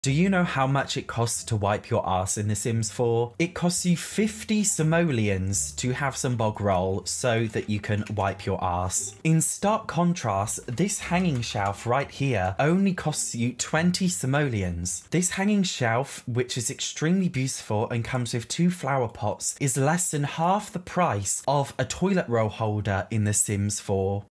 Do you know how much it costs to wipe your ass in The Sims 4? It costs you 50 simoleons to have some bog roll so that you can wipe your ass. In stark contrast, this hanging shelf right here only costs you 20 simoleons. This hanging shelf, which is extremely beautiful and comes with 2 flower pots, is less than half the price of a toilet roll holder in The Sims 4.